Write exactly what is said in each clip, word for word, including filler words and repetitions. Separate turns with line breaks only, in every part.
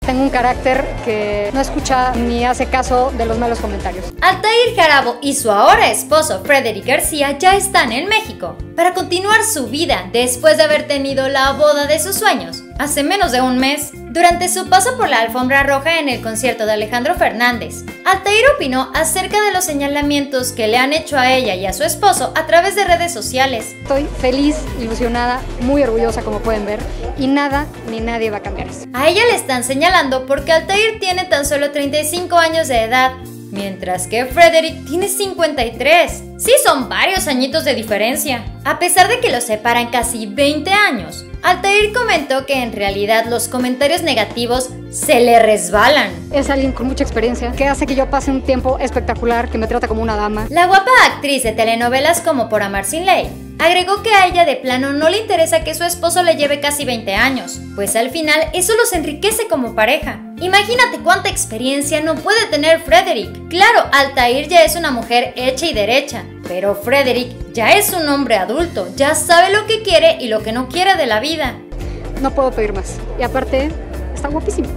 Tengo un carácter que no escucha ni hace caso de los malos comentarios.
Altair Jarabo y su ahora esposo Frederick García ya están en México para continuar su vida después de haber tenido la boda de sus sueños hace menos de un mes. Durante su paso por la alfombra roja en el concierto de Alejandro Fernández, Altair opinó acerca de los señalamientos que le han hecho a ella y a su esposo a través de redes sociales.
Estoy feliz, ilusionada, muy orgullosa como pueden ver, y nada ni nadie va a cambiar eso.
A ella le están señalando porque Altair tiene tan solo treinta y cinco años de edad, mientras que Frederick tiene cincuenta y tres. Sí, son varios añitos de diferencia. A pesar de que los separan casi veinte años, Altair comentó que en realidad los comentarios negativos se le resbalan.
Es alguien con mucha experiencia que hace que yo pase un tiempo espectacular, que me trata como una dama.
La guapa actriz de telenovelas como Por Amar Sin Ley agregó que a ella de plano no le interesa que su esposo le lleve casi veinte años, pues al final eso los enriquece como pareja. Imagínate cuánta experiencia no puede tener Frederick. Claro, Altair ya es una mujer hecha y derecha, pero Frederick ya es un hombre adulto, ya sabe lo que quiere y lo que no quiere de la vida.
No puedo pedir más. Y aparte, está guapísimo.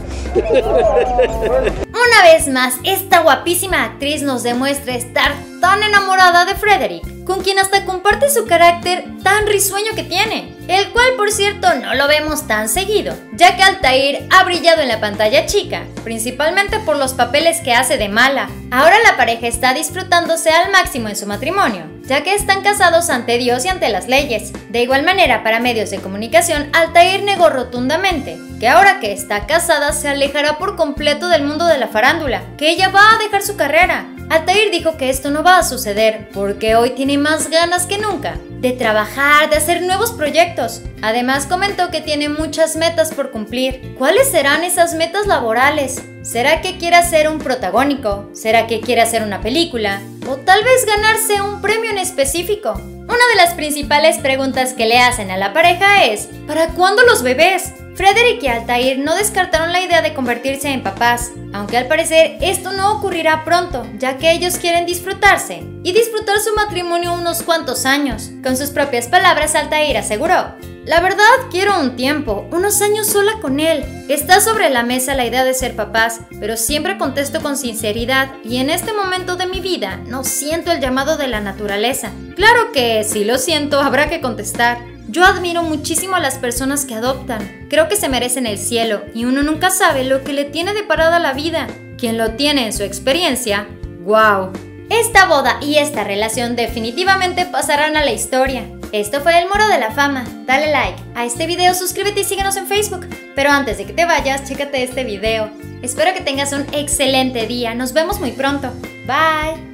Una vez más, esta guapísima actriz nos demuestra estar tan enamorada de Frederick, con quien hasta comparte su carácter tan risueño que tiene, el cual por cierto no lo vemos tan seguido, ya que Altair ha brillado en la pantalla chica, principalmente por los papeles que hace de mala. Ahora la pareja está disfrutándose al máximo en su matrimonio, ya que están casados ante Dios y ante las leyes. De igual manera, para medios de comunicación, Altair negó rotundamente que ahora que está casada se alejará por completo del mundo de la farándula, que ella va a dejar su carrera. Altair dijo que esto no va a suceder porque hoy tiene más ganas que nunca de trabajar, de hacer nuevos proyectos. Además comentó que tiene muchas metas por cumplir. ¿Cuáles serán esas metas laborales? ¿Será que quiere hacer un protagónico? ¿Será que quiere hacer una película? ¿O tal vez ganarse un premio en específico? Una de las principales preguntas que le hacen a la pareja es ¿para cuándo los bebés? Frederick y Altair no descartaron la idea de convertirse en papás, aunque al parecer esto no ocurrirá pronto, ya que ellos quieren disfrutarse y disfrutar su matrimonio unos cuantos años. Con sus propias palabras, Altair aseguró: la verdad, quiero un tiempo, unos años sola con él. Está sobre la mesa la idea de ser papás, pero siempre contesto con sinceridad y en este momento de mi vida no siento el llamado de la naturaleza. Claro que si lo siento, habrá que contestar. Yo admiro muchísimo a las personas que adoptan. Creo que se merecen el cielo y uno nunca sabe lo que le tiene deparada la vida. Quien lo tiene en su experiencia, ¡wow! Esta boda y esta relación definitivamente pasarán a la historia. Esto fue El Moro de la Fama. Dale like a este video, suscríbete y síguenos en Facebook. Pero antes de que te vayas, chécate este video. Espero que tengas un excelente día. Nos vemos muy pronto. Bye.